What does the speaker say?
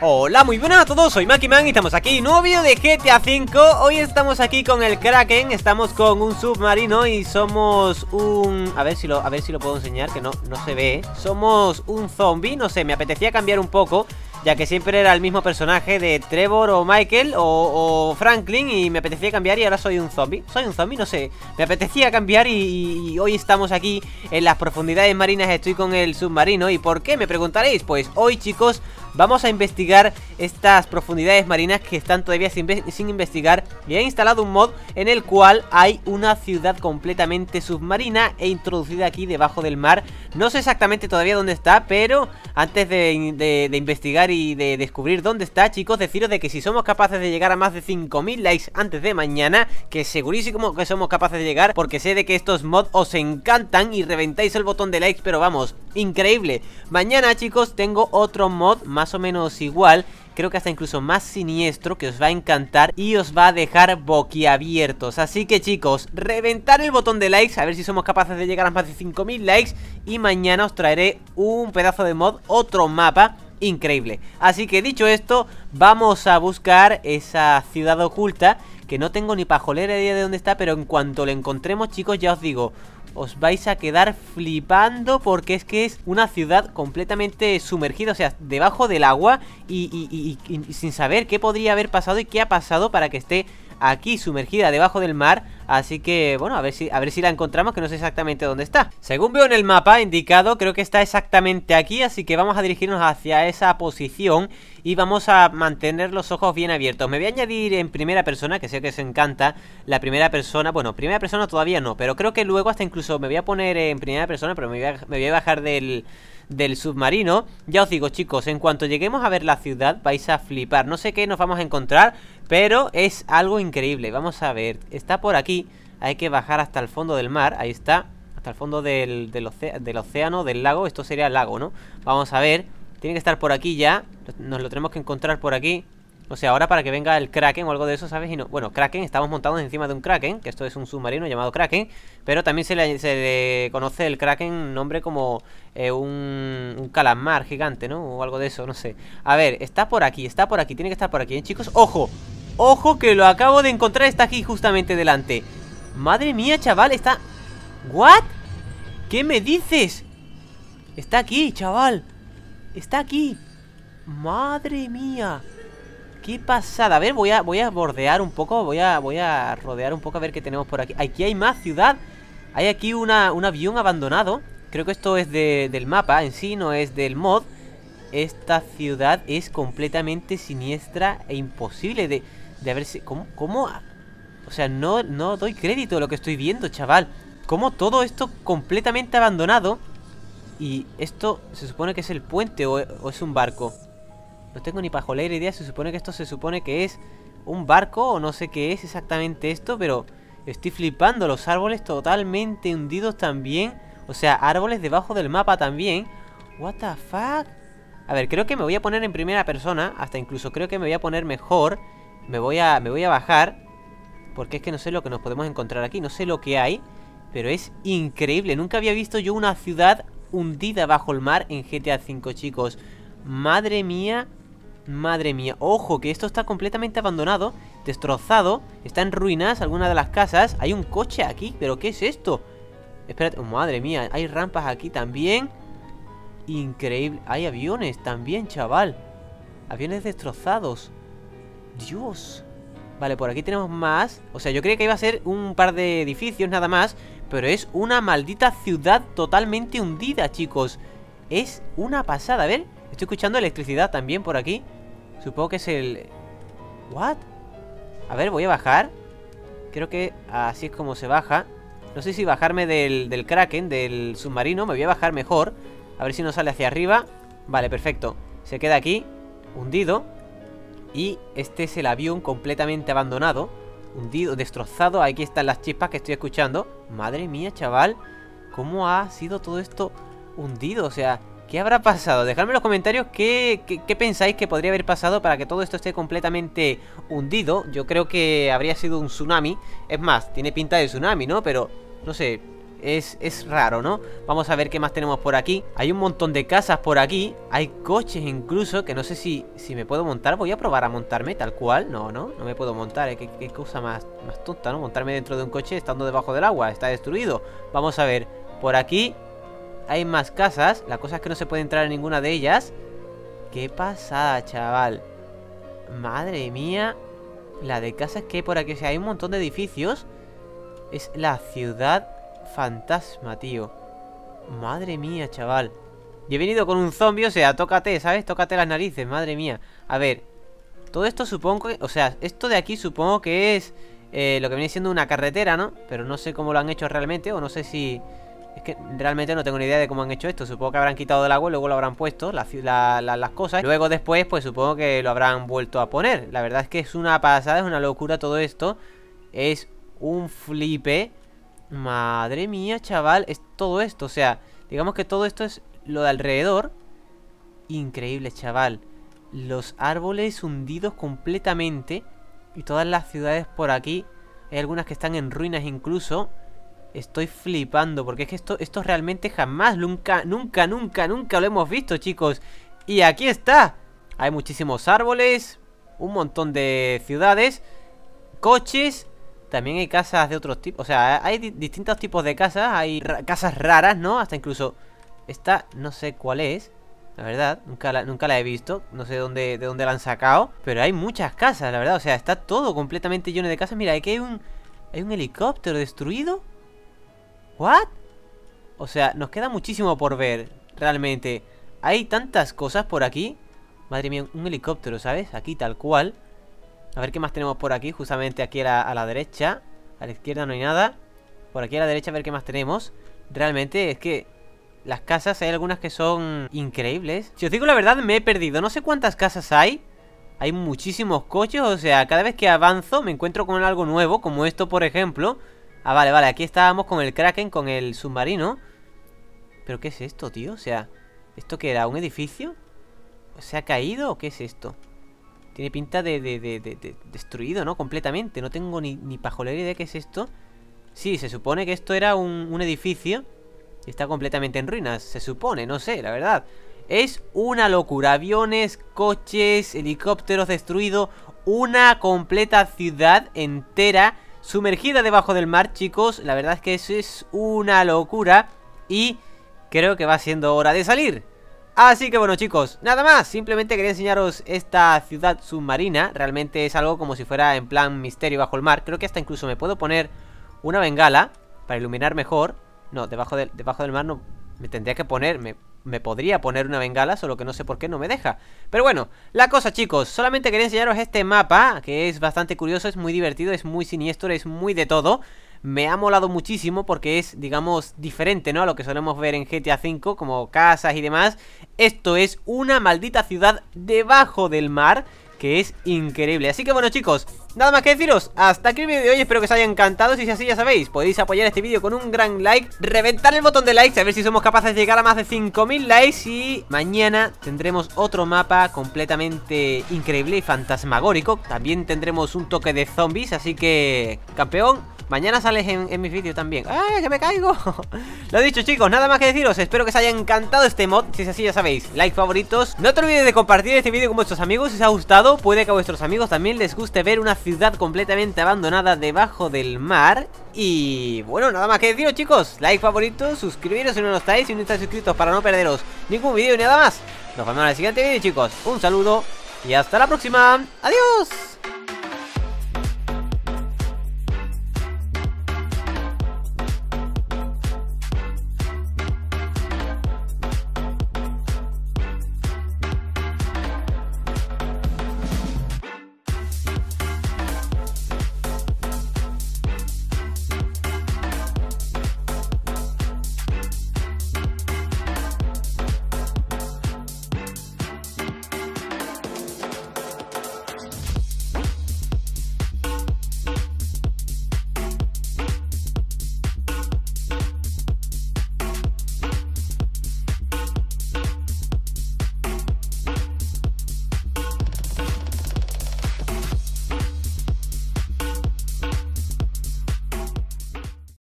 Hola, muy buenas a todos, soy Makiman y estamos aquí, nuevo vídeo de GTA V. Hoy estamos aquí con el Kraken, estamos con un submarino y somos un... A ver si lo puedo enseñar, que no se ve. Somos un zombie, no sé, me apetecía cambiar un poco, ya que siempre era el mismo personaje de Trevor o Michael o Franklin, y me apetecía cambiar y ahora soy un zombie. Soy un zombie, no sé, me apetecía cambiar y hoy estamos aquí en las profundidades marinas, estoy con el submarino. ¿Y por qué? Me preguntaréis. Pues hoy, chicos, vamos a investigar estas profundidades marinas que están todavía sin investigar. Y he instalado un mod en el cual hay una ciudad completamente submarina e introducida aquí debajo del mar. No sé exactamente todavía dónde está, pero antes de investigar y de descubrir dónde está, chicos, deciros de que si somos capaces de llegar a más de 5000 likes antes de mañana, que segurísimo que somos capaces de llegar, porque sé de que estos mods os encantan y reventáis el botón de likes, pero vamos, increíble. Mañana, chicos, tengo otro mod más o menos igual, creo que hasta incluso más siniestro, que os va a encantar y os va a dejar boquiabiertos. Así que, chicos, reventar el botón de likes, a ver si somos capaces de llegar a más de 5000 likes, y mañana os traeré un pedazo de mod, otro mapa increíble. Así que, dicho esto, vamos a buscar esa ciudad oculta, que no tengo ni pajolera idea de dónde está, pero en cuanto la encontremos, chicos, ya os digo, os vais a quedar flipando, porque es que es una ciudad completamente sumergida, o sea, debajo del agua y sin saber qué podría haber pasado y qué ha pasado para que esté aquí sumergida debajo del mar. Así que, bueno, a ver si la encontramos, que no sé exactamente dónde está. Según veo en el mapa indicado, creo que está exactamente aquí, así que vamos a dirigirnos hacia esa posición y vamos a mantener los ojos bien abiertos. Me voy a añadir en primera persona, que sé que os encanta la primera persona. Bueno, primera persona todavía no, pero creo que luego hasta incluso me voy a poner en primera persona, pero me voy a bajar del submarino. Ya os digo, chicos, en cuanto lleguemos a ver la ciudad vais a flipar. No sé qué nos vamos a encontrar, pero es algo increíble. Vamos a ver, está por aquí. Hay que bajar hasta el fondo del mar, ahí está. Hasta el fondo del océano, del lago. Esto sería el lago, ¿no? Vamos a ver, tiene que estar por aquí ya. Nos lo tenemos que encontrar por aquí. O sea, ahora para que venga el Kraken o algo de eso, ¿sabes? Y no, bueno, Kraken, estamos montados encima de un Kraken, que esto es un submarino llamado Kraken, pero también se le conoce el Kraken nombre como un calamar gigante, ¿no? O algo de eso, no sé. A ver, está por aquí, tiene que estar por aquí, ¿eh, chicos? ¡Ojo! ¡Ojo, que lo acabo de encontrar! Está aquí justamente delante. Madre mía, chaval, está... ¿What? ¿Qué me dices? Está aquí, chaval. Está aquí. Madre mía. ¡Qué pasada! A ver, voy a bordear un poco. Voy a rodear un poco a ver qué tenemos por aquí. Aquí hay más ciudad. Hay aquí un avión abandonado. Creo que esto es del mapa en sí, no es del mod. Esta ciudad es completamente siniestra e imposible de haberse... ¿Cómo? O sea, no doy crédito a lo que estoy viendo, chaval. Como todo esto completamente abandonado. Y esto se supone que es el puente o es un barco. No tengo ni pajolera idea. Se supone que esto es un barco o no sé qué es exactamente esto, pero estoy flipando. Los árboles totalmente hundidos también. O sea, árboles debajo del mapa también. What the fuck. A ver, creo que me voy a poner en primera persona. Hasta incluso creo que me voy a poner mejor. Me voy a bajar, porque es que no sé lo que nos podemos encontrar aquí. No sé lo que hay, pero es increíble. Nunca había visto yo una ciudad hundida bajo el mar en GTA V, chicos. Madre mía. Madre mía, ojo, que esto está completamente abandonado, destrozado, está en ruinas alguna de las casas. Hay un coche aquí, pero ¿qué es esto? Espérate, oh, madre mía, hay rampas aquí también. Increíble, hay aviones también, chaval. Aviones destrozados. Dios. Vale, por aquí tenemos más. O sea, yo creía que iba a ser un par de edificios nada más, pero es una maldita ciudad totalmente hundida, chicos. Es una pasada, a ver. Estoy escuchando electricidad también por aquí. Supongo que es el... ¿What? A ver, voy a bajar. Creo que así es como se baja. No sé si bajarme del Kraken, del submarino. Me voy a bajar mejor. A ver si no sale hacia arriba. Vale, perfecto. Se queda aquí, hundido. Y este es el avión completamente abandonado, hundido, destrozado. Aquí están las chispas que estoy escuchando. Madre mía, chaval, ¿cómo ha sido todo esto hundido? O sea... ¿qué habrá pasado? Dejadme en los comentarios qué pensáis que podría haber pasado para que todo esto esté completamente hundido. Yo creo que habría sido un tsunami. Es más, tiene pinta de tsunami, ¿no? Pero, no sé, es raro, ¿no? Vamos a ver qué más tenemos por aquí. Hay un montón de casas por aquí. Hay coches incluso, que no sé si me puedo montar. Voy a probar a montarme tal cual. No me puedo montar, qué cosa más tonta, ¿no? Montarme dentro de un coche estando debajo del agua. Está destruido. Vamos a ver, por aquí hay más casas. La cosa es que no se puede entrar en ninguna de ellas. Qué pasada, chaval. Madre mía, la de casas que hay por aquí. O sea, hay un montón de edificios. Es la ciudad fantasma, tío. Madre mía, chaval. Y he venido con un zombie, o sea, tócate, ¿sabes? Tócate las narices, madre mía. A ver, todo esto supongo que... O sea, esto de aquí supongo que es lo que viene siendo una carretera, ¿no? Pero no sé cómo lo han hecho realmente, o no sé si... Es que realmente no tengo ni idea de cómo han hecho esto. Supongo que habrán quitado del agua y luego lo habrán puesto las cosas. Luego después, pues supongo que lo habrán vuelto a poner. La verdad es que es una pasada, es una locura todo esto. Es un flipe. Madre mía, chaval. Es todo esto, o sea, digamos que todo esto es lo de alrededor. Increíble, chaval. Los árboles hundidos completamente. Y todas las ciudades por aquí. Hay algunas que están en ruinas incluso. Estoy flipando, porque es que esto realmente jamás, nunca lo hemos visto, chicos. Y aquí está. Hay muchísimos árboles, un montón de ciudades, coches. También hay casas de otros tipos. O sea, hay distintos tipos de casas. Hay casas raras, ¿no? Hasta incluso esta, no sé cuál es, la verdad, nunca la he visto. No sé de dónde la han sacado. Pero hay muchas casas, la verdad. O sea, está todo completamente lleno de casas. Mira, aquí hay un helicóptero destruido. ¿What? O sea, nos queda muchísimo por ver, realmente. Hay tantas cosas por aquí. Madre mía, un helicóptero, ¿sabes? Aquí tal cual. A ver qué más tenemos por aquí, justamente aquí a la derecha. A la izquierda no hay nada. Por aquí a la derecha a ver qué más tenemos. Realmente es que las casas hay algunas que son increíbles. Si os digo la verdad, me he perdido. No sé cuántas casas hay. Hay muchísimos coches, o sea, cada vez que avanzo me encuentro con algo nuevo, como esto por ejemplo. Ah, vale, aquí estábamos con el Kraken, con el submarino. ¿Pero qué es esto, tío? O sea, ¿esto qué era? ¿Un edificio? ¿Se ha caído o qué es esto? Tiene pinta de destruido, ¿no? Completamente. No tengo ni pajolera idea de qué es esto. Sí, se supone que esto era un edificio y está completamente en ruinas. Se supone, no sé, la verdad. Es una locura. Aviones, coches, helicópteros destruidos. Una completa ciudad entera sumergida debajo del mar, chicos. La verdad es que eso es una locura. Y creo que va siendo hora de salir. Así que bueno, chicos, nada más. Simplemente quería enseñaros esta ciudad submarina. Realmente es algo como si fuera en plan misterio bajo el mar. Creo que hasta incluso me puedo poner una bengala para iluminar mejor. No, debajo del mar no. Me tendría que poner, me podría poner una bengala, solo que no sé por qué no me deja. Pero bueno, la cosa, chicos, solamente quería enseñaros este mapa, que es bastante curioso, es muy divertido, es muy siniestro, es muy de todo. Me ha molado muchísimo porque es, digamos, diferente, ¿no? A lo que solemos ver en GTA V, como casas y demás. Esto es una maldita ciudad debajo del mar, que es increíble. Así que bueno, chicos, nada más que deciros. Hasta aquí el vídeo de hoy, espero que os haya encantado. Si es así, ya sabéis, podéis apoyar este vídeo con un gran like, reventar el botón de likes, a ver si somos capaces de llegar a más de 5000 likes. Y mañana tendremos otro mapa completamente increíble y fantasmagórico. También tendremos un toque de zombies, así que, campeón, mañana sales en mis vídeos también. ¡Ay, que me caigo! Lo dicho, chicos, nada más que deciros. Espero que os haya encantado este mod. Si es así, ya sabéis, like, favoritos. No te olvides de compartir este vídeo con vuestros amigos si os ha gustado. Puede que a vuestros amigos también les guste ver una ciudad completamente abandonada debajo del mar. Y bueno, nada más que deciros, chicos. Like, favoritos, suscribiros si no lo estáis. Si no estáis suscritos para no perderos ningún vídeo ni nada más. Nos vemos en el siguiente vídeo, chicos. Un saludo y hasta la próxima. ¡Adiós!